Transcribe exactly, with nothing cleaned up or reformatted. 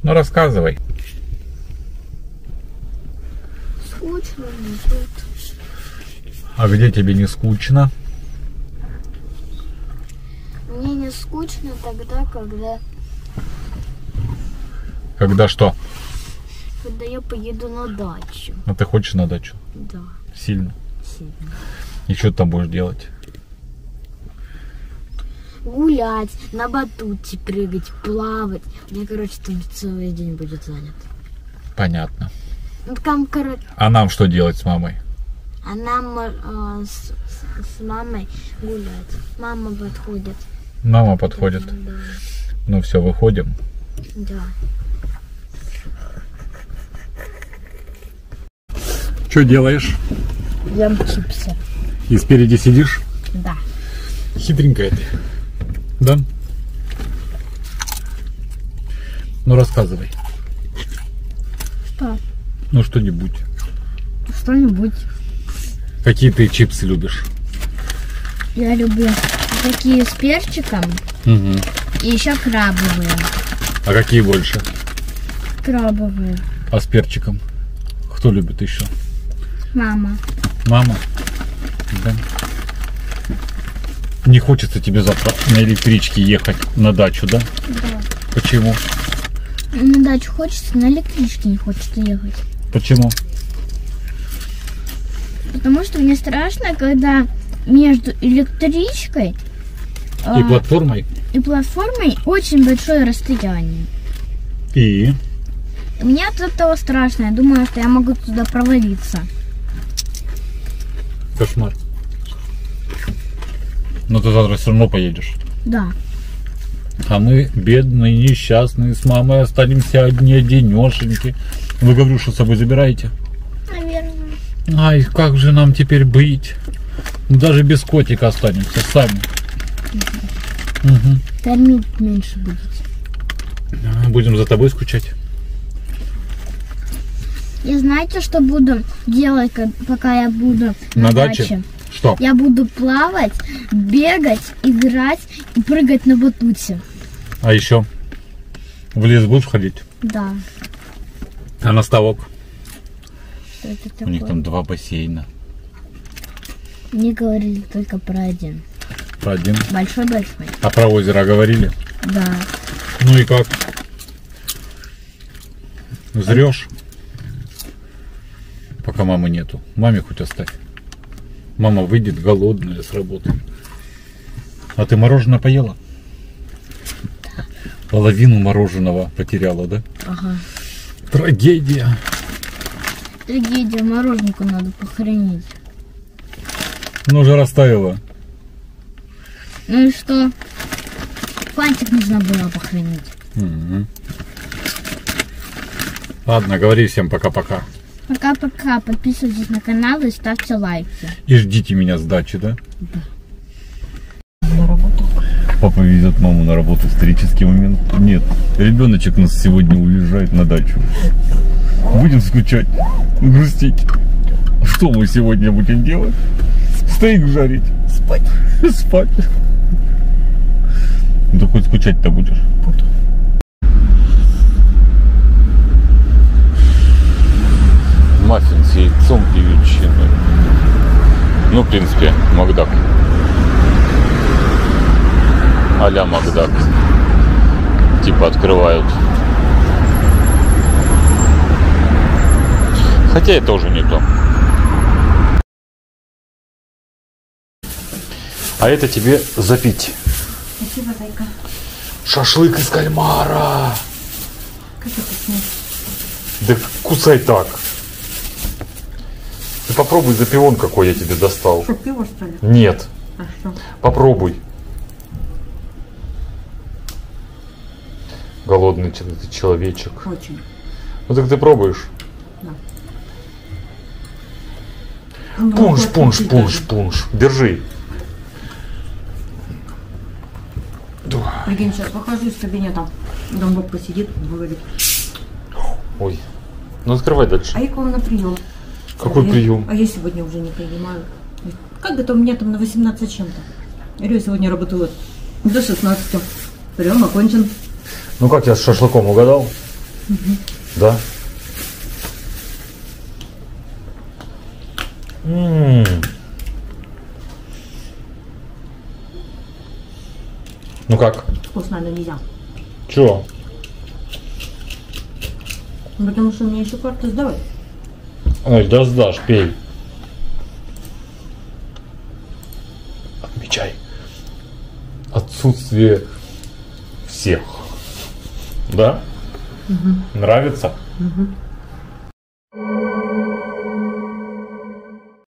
Ну рассказывай. Скучно мне тут. А где тебе не скучно? Мне не скучно тогда, когда... Когда что? Когда я поеду на дачу. А ты хочешь на дачу? Да. Сильно? Сильно. И что ты там будешь делать? Гулять, на батуте прыгать, плавать. Мне, короче, там целый день будет занят. Понятно. Ну, там, короче... А нам что делать с мамой? А нам э, с, с, с мамой гулять. Мама подходит. Мама подходит. Да. Ну все, выходим. Да. Что делаешь? Ем чипсы. И спереди сидишь? Да. Хитренькая ты. Да? Ну рассказывай. Что? Ну что-нибудь. Что-нибудь. Какие ты чипсы любишь? Я люблю такие с перчиком. Угу. И еще крабовые. А какие больше? Крабовые. А с перчиком? Кто любит еще? Мама. Мама? Да. Не хочется тебе завтра на электричке ехать на дачу, да? Да. Почему? На дачу хочется, на электричке не хочется ехать. Почему? Потому что мне страшно, когда между электричкой И э, платформой? и платформой очень большое расстояние. И? И мне от этого страшно. Я думаю, что я могу туда провалиться. Кошмар. Но ты завтра все равно поедешь. Да. А мы, бедные, несчастные, с мамой останемся одни, одинешеньки. Вы Гаврюшу с собой забираете? Наверное. Ай, как же нам теперь быть? Даже без котика останемся сами. Угу. Угу. Кормить меньше будете. Будем за тобой скучать. И знаете, что буду делать, пока я буду на, На даче? даче? Что? Я буду плавать, бегать, играть и прыгать на батуте. А еще? В лес будешь ходить? Да. А на ставок? Что это такое? У них там два бассейна. Не говорили только про один. Про один. Большой-большой. А про озеро говорили? Да. Ну и как? Зрешь? Пока мамы нету. Маме хоть оставь. Мама выйдет голодная с работы. А ты мороженое поела? Да. Половину мороженого потеряла, да? Ага. Трагедия. Трагедия, мороженку надо похоронить. Ну уже растаяла. Ну и что? Фантик нужно было похоронить. Угу. Ладно, говори всем пока-пока. Пока-пока. Подписывайтесь на канал и ставьте лайки. И ждите меня с дачи, да? Да. На работу. Папа везет маму на работу. Исторический момент. Нет, ребеночек у нас сегодня уезжает на дачу. Будем скучать, грустить. Что мы сегодня будем делать? Стейк жарить. Спать. Спать. Ну ты хоть скучать-то будешь? Буду. Маффин с яйцом и ветчиной. Ну, в принципе, Макдак. А-ля Макдак. Типа открывают. Хотя это уже не то. А это тебе запить. Спасибо, зайка. Шашлык из кальмара. Как это снять? Да кусай так. Ты попробуй запивон, какой я тебе достал. Что, пиво, что ли? Нет. А что? Попробуй. Голодный ты человечек. Очень. Ну так ты пробуешь? Да. Пунш, пунш, пунш, пунш. Держи. Прикинь, сейчас выхожу из кабинета. Домбок посидит, говорит. Ой. Ну открывай дальше. А я к вам на прием. Какой а прием? Я, а я сегодня уже не принимаю. Как это у меня там на восемнадцать чем-то? Я говорю, я сегодня работаю до шестнадцати. Прием окончен. Ну как я с шашлыком угадал? Угу. Да? М-м-м. Ну как? Вкусно, но нельзя. Чё? Ну, потому что мне еще карты сдавать. Ой, да сдашь, пей. Отмечай отсутствие всех. Да? Угу. Нравится? Угу.